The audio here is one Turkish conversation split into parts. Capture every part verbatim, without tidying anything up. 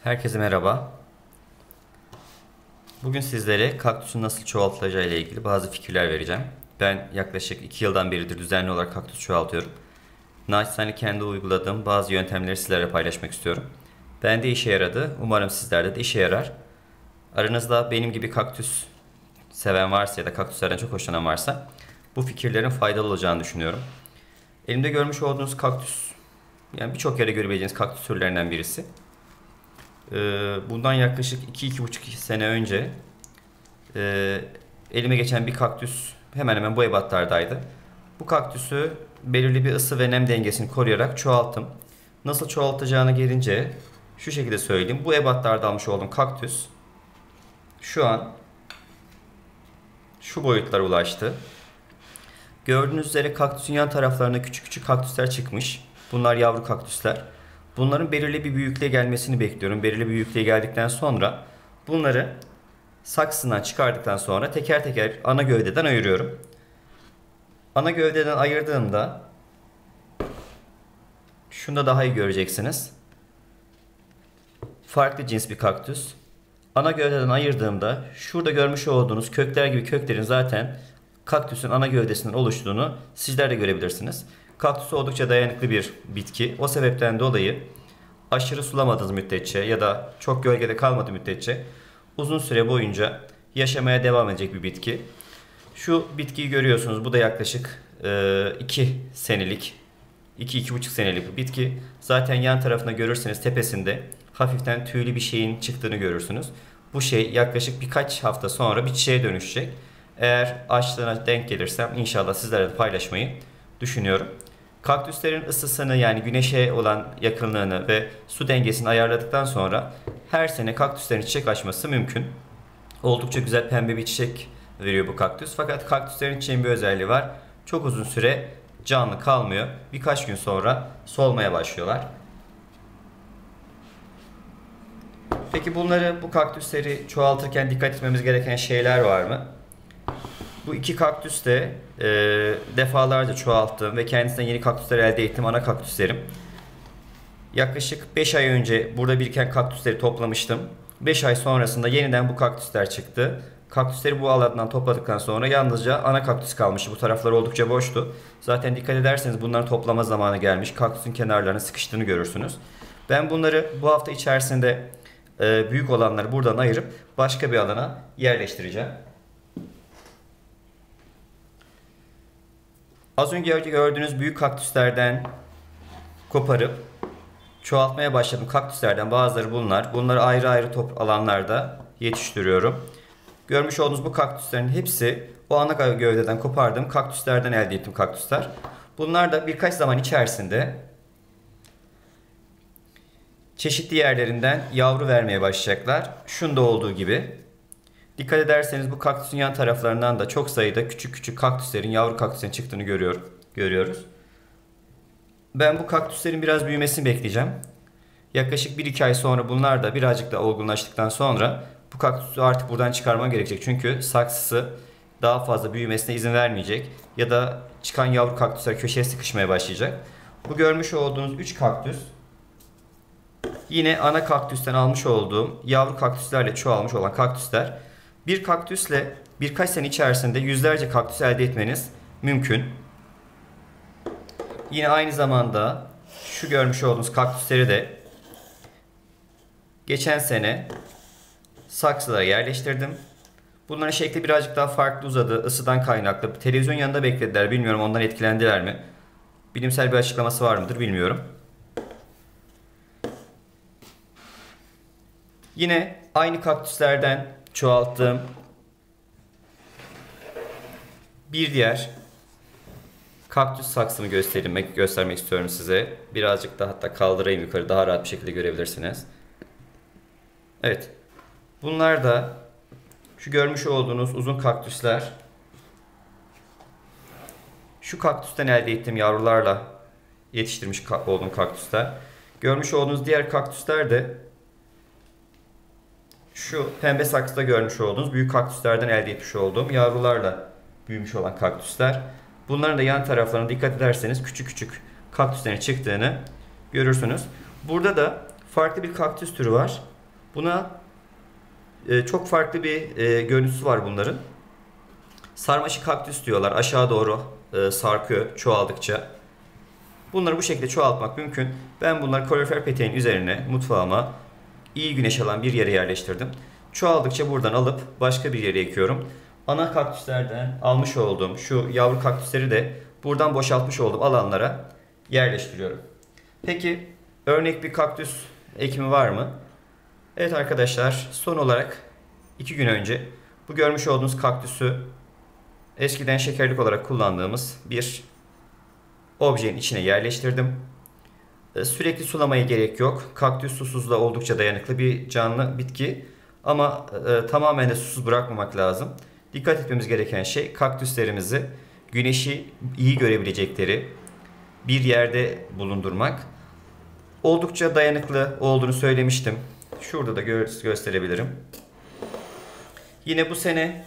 Herkese merhaba. Bugün sizlere kaktüsün nasıl çoğaltılacağı ile ilgili bazı fikirler vereceğim. Ben yaklaşık iki yıldan beridir düzenli olarak kaktüs çoğaltıyorum. Naçizane kendi uyguladığım bazı yöntemleri sizlerle paylaşmak istiyorum. Bende işe yaradı. Umarım sizlerde de işe yarar. Aranızda benim gibi kaktüs seven varsa ya da kaktüslerden çok hoşlanan varsa bu fikirlerin faydalı olacağını düşünüyorum. Elimde görmüş olduğunuz kaktüs, yani birçok yere görebileceğiniz kaktüs türlerinden birisi. Bundan yaklaşık iki iki buçuk sene önce e, elime geçen bir kaktüs hemen hemen bu ebattardaydı. Bu kaktüsü belirli bir ısı ve nem dengesini koruyarak çoğalttım. Nasıl çoğaltacağını gelince şu şekilde söyleyeyim. Bu ebatlarda almış olduğum kaktüs şu an şu boyutlara ulaştı. Gördüğünüz üzere kaktüsün yan taraflarına küçük küçük kaktüsler çıkmış. Bunlar yavru kaktüsler. Bunların belirli bir büyüklüğe gelmesini bekliyorum. Belirli bir büyüklüğe geldikten sonra bunları saksından çıkardıktan sonra teker teker ana gövdeden ayırıyorum. Ana gövdeden ayırdığımda şunu da daha iyi göreceksiniz. Farklı cins bir kaktüs. Ana gövdeden ayırdığımda şurada görmüş olduğunuz kökler gibi köklerin zaten kaktüsün ana gövdesinden oluştuğunu sizler de görebilirsiniz. Kaktüs oldukça dayanıklı bir bitki. O sebepten dolayı aşırı sulamadığınız müddetçe ya da çok gölgede kalmadığı müddetçe uzun süre boyunca yaşamaya devam edecek bir bitki. Şu bitkiyi görüyorsunuz. Bu da yaklaşık iki senelik, iki iki buçuk senelik bir bitki. Zaten yan tarafında görürseniz tepesinde hafiften tüylü bir şeyin çıktığını görürsünüz. Bu şey yaklaşık birkaç hafta sonra bir çiçeğe dönüşecek. Eğer açlığına denk gelirsem inşallah sizlerle de paylaşmayı düşünüyorum. Kaktüslerin ısısını, yani güneşe olan yakınlığını ve su dengesini ayarladıktan sonra her sene kaktüslerin çiçek açması mümkün. Oldukça güzel pembe bir çiçek veriyor bu kaktüs. Fakat kaktüslerin çiçeğin bir özelliği var. Çok uzun süre canlı kalmıyor. Birkaç gün sonra solmaya başlıyorlar. Peki bunları, bu kaktüsleri çoğaltırken dikkat etmemiz gereken şeyler var mı? Bu iki kaktüs de e, defalarca çoğalttığım ve kendisinden yeni kaktüsler elde ettiğim ana kaktüslerim. Yaklaşık beş ay önce burada biriken kaktüsleri toplamıştım. beş ay sonrasında yeniden bu kaktüsler çıktı. Kaktüsleri bu alandan topladıktan sonra yalnızca ana kaktüs kalmıştı. Bu taraflar oldukça boştu. Zaten dikkat ederseniz bunların toplama zamanı gelmiş. Kaktüsün kenarlarına sıkıştığını görürsünüz. Ben bunları bu hafta içerisinde e, büyük olanları buradan ayırıp başka bir alana yerleştireceğim. Az önce gördüğünüz büyük kaktüslerden koparıp çoğaltmaya başladım. Kaktüslerden bazıları bunlar. Bunları ayrı ayrı top alanlarda yetiştiriyorum. Görmüş olduğunuz bu kaktüslerin hepsi o ana gövdeden kopardığım kaktüslerden elde ettiğim kaktüsler. Bunlar da birkaç zaman içerisinde çeşitli yerlerinden yavru vermeye başlayacaklar. Şunda olduğu gibi. Dikkat ederseniz bu kaktüsün yan taraflarından da çok sayıda küçük küçük kaktüslerin, yavru kaktüslerin çıktığını görüyor, görüyoruz. Ben bu kaktüslerin biraz büyümesini bekleyeceğim. Yaklaşık bir iki ay sonra bunlar da birazcık da olgunlaştıktan sonra bu kaktüsü artık buradan çıkarmam gerekecek. Çünkü saksısı daha fazla büyümesine izin vermeyecek. Ya da çıkan yavru kaktüsler köşeye sıkışmaya başlayacak. Bu görmüş olduğunuz üç kaktüs yine ana kaktüsten almış olduğum yavru kaktüslerle çoğalmış olan kaktüsler. Bir kaktüsle birkaç sene içerisinde yüzlerce kaktüs elde etmeniz mümkün. Yine aynı zamanda şu görmüş olduğunuz kaktüsleri de geçen sene saksılara yerleştirdim. Bunların şekli birazcık daha farklı uzadı. Isıdan kaynaklı. Televizyon yanında beklediler. Bilmiyorum ondan etkilendiler mi? Bilimsel bir açıklaması var mıdır bilmiyorum. Yine aynı kaktüslerden çoğalttığım bir diğer kaktüs saksımı göstermek, göstermek istiyorum size. Birazcık da hatta kaldırayım yukarı, daha rahat bir şekilde görebilirsiniz. Evet. Bunlar da şu görmüş olduğunuz uzun kaktüsler. Şu kaktüsten elde ettiğim yavrularla yetiştirmiş olduğum kaktüsler. Görmüş olduğunuz diğer kaktüsler de şu pembe saksıda görmüş olduğunuz büyük kaktüslerden elde etmiş olduğum yavrularla büyümüş olan kaktüsler. Bunların da yan taraflarına dikkat ederseniz küçük küçük kaktüslerin çıktığını görürsünüz. Burada da farklı bir kaktüs türü var. Buna e, çok farklı bir e, görüntüsü var bunların. Sarmaşık kaktüs diyorlar. Aşağı doğru e, sarkıyor çoğaldıkça. Bunları bu şekilde çoğaltmak mümkün. Ben bunları kalorifer peteğin üzerine mutfağıma iyi güneş alan bir yere yerleştirdim. Çoğaldıkça buradan alıp başka bir yere ekiyorum. Ana kaktüslerden almış olduğum şu yavru kaktüsleri de buradan boşaltmış olduğum alanlara yerleştiriyorum. Peki örnek bir kaktüs ekimi var mı? Evet arkadaşlar, son olarak iki gün önce bu görmüş olduğunuz kaktüsü eskiden şekerlik olarak kullandığımız bir objenin içine yerleştirdim. Sürekli sulamaya gerek yok. Kaktüs susuzluğa oldukça dayanıklı bir canlı bitki. Ama e, tamamen de susuz bırakmamak lazım. Dikkat etmemiz gereken şey kaktüslerimizi güneşi iyi görebilecekleri bir yerde bulundurmak. Oldukça dayanıklı olduğunu söylemiştim. Şurada da gö gösterebilirim. Yine bu sene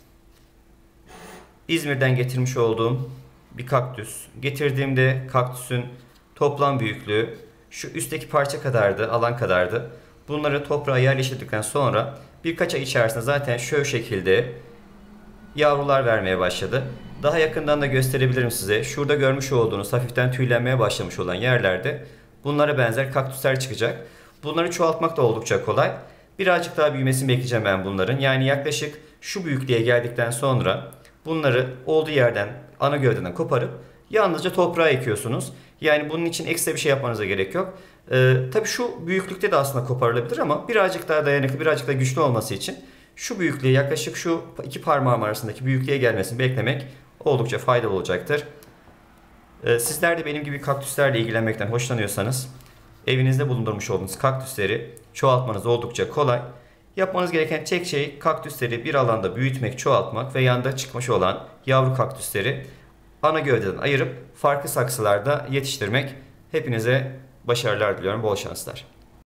İzmir'den getirmiş olduğum bir kaktüs. Getirdiğimde kaktüsün toplam büyüklüğü şu üstteki parça kadardı, alan kadardı. Bunları toprağa yerleştirdikten sonra birkaç ay içerisinde zaten şu şekilde yavrular vermeye başladı. Daha yakından da gösterebilirim size. Şurada görmüş olduğunuz hafiften tüylenmeye başlamış olan yerlerde bunlara benzer kaktüsler çıkacak. Bunları çoğaltmak da oldukça kolay. Birazcık daha büyümesini bekleyeceğim ben bunların. Yani yaklaşık şu büyüklüğe geldikten sonra bunları olduğu yerden, ana gövdeden koparıp yalnızca toprağa ekiyorsunuz. Yani bunun için ekstra bir şey yapmanıza gerek yok. Ee, tabii şu büyüklükte de aslında koparılabilir ama birazcık daha dayanıklı, birazcık daha güçlü olması için şu büyüklüğe, yaklaşık şu iki parmağım arasındaki büyüklüğe gelmesini beklemek oldukça faydalı olacaktır. Ee, sizler de benim gibi kaktüslerle ilgilenmekten hoşlanıyorsanız evinizde bulundurmuş olduğunuz kaktüsleri çoğaltmanız oldukça kolay. Yapmanız gereken tek şey kaktüsleri bir alanda büyütmek, çoğaltmak ve yanda çıkmış olan yavru kaktüsleri ana gövdeden ayırıp farklı saksılarda yetiştirmek. Hepinize başarılar diliyorum, bol şanslar.